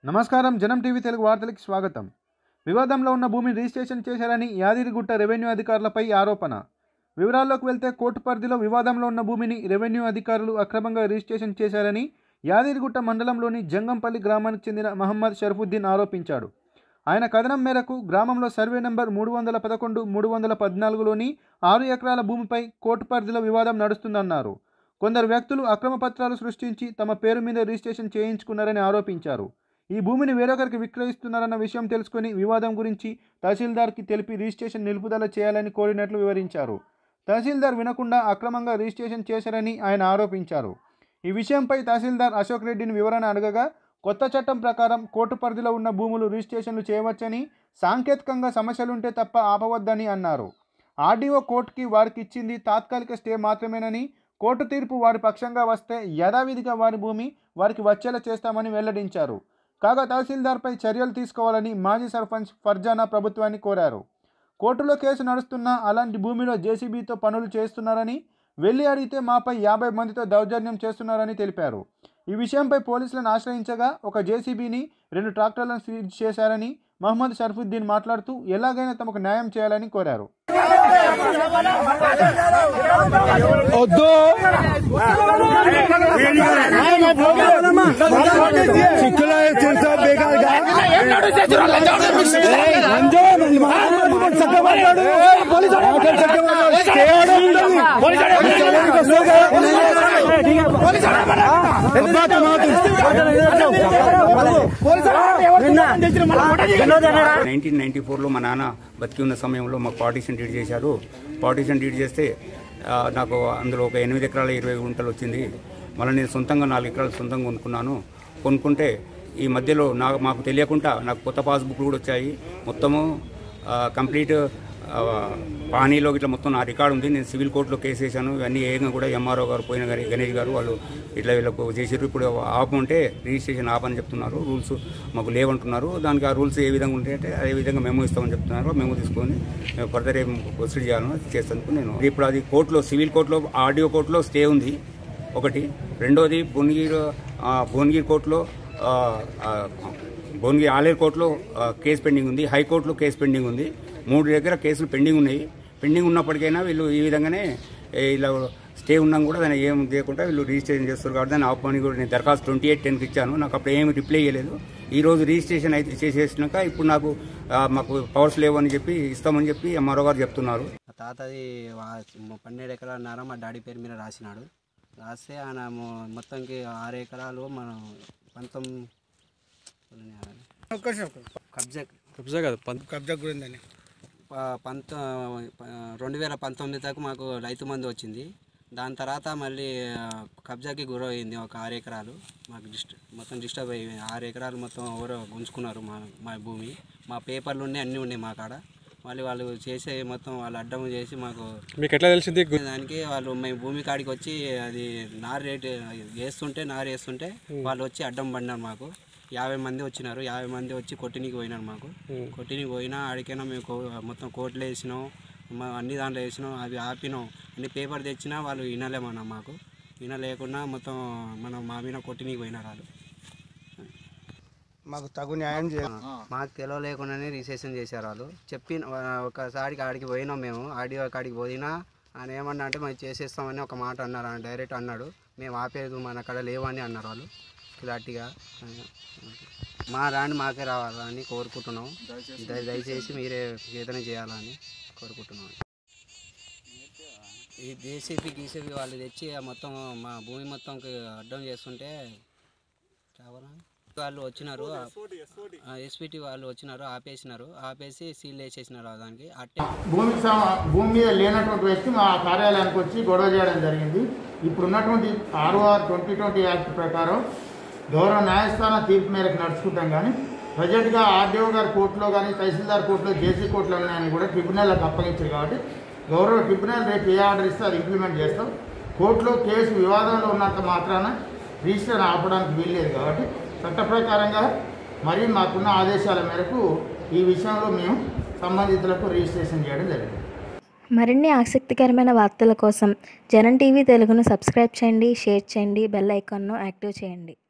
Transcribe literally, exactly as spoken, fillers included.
నమస్కారం. జనం టీవీ తెలుగు వార్తలకు స్వాగతం. వివాదంలో ఉన్న భూమిని రిజిస్ట్రేషన్ చేశారని యాదగిరిగుట్ట రెవెన్యూ అధికారులపై ఆరోపణ. వివరాల్లోకి వెళ్తే కోర్టు పరిధిలో వివాదంలో ఉన్న భూమిని రెవెన్యూ అధికారులు అక్రమంగా రిజిస్ట్రేషన్ చేశారని యాదగిరిగుట్ట మండలంలోని జంగంపల్లి గ్రామానికి చెందిన మహమ్మద్ షరఫుద్దీన్ ఆరోపించాడు. ఆయన కథనం మేరకు గ్రామంలో సర్వే నెంబర్ మూడు వందల పదకొండు మూడు వందల పద్నాలుగులోని ఆరు ఎకరాల భూమిపై కోర్టు పరిధిలో వివాదం నడుస్తుందన్నారు. కొందరు వ్యక్తులు అక్రమ పత్రాలు సృష్టించి తమ పేరు మీద రిజిస్ట్రేషన్ చేయించుకున్నారని ఆరోపించారు. ఈ భూమిని వేరొకరికి విక్రయిస్తున్నారన్న విషయం తెలుసుకుని వివాదం గురించి తహసీల్దార్కి తెలిపి రిజిస్ట్రేషన్ నిలుపుదల చేయాలని కోరినట్లు వివరించారు. తహసీల్దార్ వినకుండా అక్రమంగా రిజిస్ట్రేషన్ చేశారని ఆయన ఆరోపించారు. ఈ విషయంపై తహసీల్దార్ అశోక్ రెడ్డిని వివరణ అడగగా కొత్త చట్టం ప్రకారం కోర్టు పరిధిలో ఉన్న భూములు రిజిస్ట్రేషన్లు చేయవచ్చని, సాంకేతికంగా సమస్యలుంటే తప్ప ఆపవద్దని అన్నారు. ఆర్డీఓ కోర్టుకి వారికి ఇచ్చింది తాత్కాలిక స్టే మాత్రమేనని, కోర్టు తీర్పు వారి పక్షంగా వస్తే యథావిధిగా వారి భూమి వారికి వచ్చేలా చేస్తామని వెల్లడించారు. కాగా తహసీల్దార్పై చర్యలు తీసుకోవాలని మాజీ సర్పంచ్ ఫర్జానా ప్రభుత్వాన్ని కోరారు. కోర్టులో కేసు నడుస్తున్నా అలాంటి భూమిలో జేసీబీతో పనులు చేస్తున్నారని, వెళ్ళి అడిగితే మాపై యాభై మందితో దౌర్జన్యం చేస్తున్నారని తెలిపారు. ఈ విషయంపై పోలీసులను ఆశ్రయించగా ఒక జేసీబీని, రెండు ట్రాక్టర్లను సీజ్ చేశారని మహమ్మద్ షరఫుద్దీన్ మాట్లాడుతూ ఎలాగైనా తమకు న్యాయం చేయాలని కోరారు. నైన్టీన్ నైన్టీ ఫోర్లో మా నాన్న బతికి ఉన్న సమయంలో మాకు పార్టీషన్ డీడ్ చేశారు. పార్టీషన్ డీడ్ చేస్తే నాకు అందులో ఒక ఎనిమిది ఎకరాల ఇరవై గుంటలు వచ్చింది. మళ్ళీ నేను సొంతంగా నాలుగు ఎకరాలు సొంతంగా కొనుక్కున్నాను. కొనుక్కుంటే ఈ మధ్యలో నాకు మాకు తెలియకుండా నాకు కొత్త పాస్బుక్లు కూడా వచ్చాయి. మొత్తము కంప్లీట్ పానీలో ఇట్లా మొత్తం నా రికార్డు ఉంది. నేను సివిల్ కోర్టులో కేసు వేసాను. ఇవన్నీ ఏకంగా కూడా ఎంఆర్ఓ గారు, పోయిన గారి గణేష్ గారు వాళ్ళు ఇట్లా వీళ్ళకు చేసారు. ఇప్పుడు ఆపమంటే రిజిస్ట్రేషన్ ఆపని చెప్తున్నారు. రూల్స్ మాకు లేవంటున్నారు. దానికి ఆ రూల్స్ ఏ విధంగా ఉంటాయంటే అదే విధంగా మేము ఇస్తామని చెప్తున్నారు. మేము తీసుకొని మేము ఫర్దర్ ఏం ప్రొసీడ్ చేయాలని చేస్తాను. నేను ఇప్పుడు అది కోర్టులో, సివిల్ కోర్టులో, ఆర్డీఓ కోర్టులో స్టే ఉంది ఒకటి. రెండోది భువనగిరి భువనగిరి కోర్టులో, భువనగిరి ఆలేరు కోర్టులో కేసు పెండింగ్ ఉంది. హైకోర్టులో కేసు పెండింగ్ ఉంది. మూడు దగ్గర కేసులు పెండింగ్ ఉన్నాయి. పెండింగ్ ఉన్నప్పటికైనా వీళ్ళు ఈ విధంగానే ఇలా స్టే ఉన్నాం కూడా దాన్ని ఏం చేయకుండా వీళ్ళు రిజిస్ట్రేషన్ చేస్తారు. కాబట్టి దాన్ని ఆపమని కూడా నేను దరఖాస్తు ట్వంటీ ఎయిట్ టెన్కి ఇచ్చాను. నాకు అప్పుడు ఏమి రిప్లై చేయలేదు. ఈరోజు రిజిస్ట్రేషన్ అయితే చేసేసినాక ఇప్పుడు నాకు మాకు పవర్స్ లేవు అని చెప్పి ఇస్తామని చెప్పి ఎంఆర్ఓ గారు చెప్తున్నారు. తాతది పన్నెండు ఎకరాలన్నర మా డాడీ పేరు మీద రాసినాడు. రాస్తే ఆయన మొత్తంకి ఆరు ఎకరాలు మనం పంతొమ్మిది కబ్జా కబ్జా కాదు కబ్జా గురిందని పంత రెండు వేల పంతొమ్మిది దాకా మాకు రైతు మంది వచ్చింది. దాని తర్వాత మళ్ళీ కబ్జాకి గురయింది ఒక ఆరు ఎకరాలు. మాకు డిస్ట్ మొత్తం డిస్టర్బ్ అయ్యి ఆరు ఎకరాలు మొత్తం ఎవరో గుంజుకున్నారు మా మా భూమి. మా పేపర్లు ఉన్నాయి, అన్నీ ఉన్నాయి మా కాడ. మళ్ళీ వాళ్ళు చేసే మొత్తం వాళ్ళు అడ్డం చేసి మాకు మీకు ఎట్లా తెలిసింది దానికి వాళ్ళు మేము భూమి కాడికి వచ్చి అది నారు రేటు వేస్తుంటే నారు వేస్తుంటే వాళ్ళు వచ్చి అడ్డం పడినారు. మాకు యాభై మంది వచ్చినారు. యాభై మంది వచ్చి కొట్టినీకి పోయినారు. మాకు కొట్టినీకి పోయినా ఆడికైనా మేము మొత్తం కోట్లు వేసినాం, అన్ని దాంట్లో వేసినాం, అవి ఆపినాం, అన్ని పేపర్ తెచ్చినా వాళ్ళు వినలేమన్నా. మాకు వినలేకుండా మొత్తం మనం మా మీద కొట్టినీకి పోయినారు వాళ్ళు. మాకు తగు న్యాయం చేయాలి. మాకు తెలియలేకుండానే రిజిస్ట్రేషన్ చేశారు వాళ్ళు. చెప్పి ఒకసారికి ఆడికి పోయినాం మేము. ఆడియో కాడికి పోయినా ఆయన ఏమన్నా అంటే మేము చేసేస్తామని ఒక మాట అన్నారు. ఆయన డైరెక్ట్ అన్నాడు, మేము ఆపేది మన అక్కడ లేవని అన్నారు వాళ్ళు క్లారిటీగా. మా రాండి మాకే రావాలని కోరుకుంటున్నాం. దయచేసి మీరే ఏదైనా చేయాలని కోరుకుంటున్నాం. ఈ జేసీబీ గీసీబీ వాళ్ళు తెచ్చి మొత్తం మా భూమి మొత్తంకి అడ్డం చేస్తుంటే వాళ్ళు వచ్చినారు, ఎస్పీటీ వాళ్ళు వచ్చినారు, ఆపేసినారు. ఆపేసి సీల్ వేసేసినారు దానికి. అట్టే భూమి భూమి మీద లేనటువంటి వ్యక్తి మా కార్యాలయానికి వచ్చి గొడవ చేయడం జరిగింది. ఇప్పుడు ఉన్నటువంటి ఆర్ఓఆర్ ట్వంటీ ట్వంటీ యాక్ట్ ప్రకారం గౌరవ న్యాయస్థానం తీర్పు మేరకు నడుచుకుంటాం. కానీ ప్రజెంట్గా ఆర్డీఓ గారి కోర్టులో కానీ, తహసీల్దార్ కోర్టులో, జేసీ కోర్టులో ఉన్నాయని కూడా ట్రిబ్యునల్కి అప్పగించారు. కాబట్టి గౌరవ ట్రిబ్యునల్ రేపు ఏ ఆర్డర్ ఇస్తే అది ఇంప్లిమెంట్ చేస్తాం. కోర్టులో కేసు వివాదంలో ఉన్నంత మాత్రాన రిజిస్టర్ ఆపడానికి వీల్లేదు. కాబట్టి చట్ట ప్రకారంగా మరి మాకున్న ఆదేశాల మేరకు ఈ విషయంలో మేము సంబంధితులకు రిజిస్ట్రేషన్ చేయడం జరిగింది. మరిన్ని ఆసక్తికరమైన వార్తల కోసం జనం టీవీ తెలుగును సబ్స్క్రైబ్ చేయండి, షేర్ చేయండి, బెల్ ఐకాన్ను యాక్టివ్ చేయండి.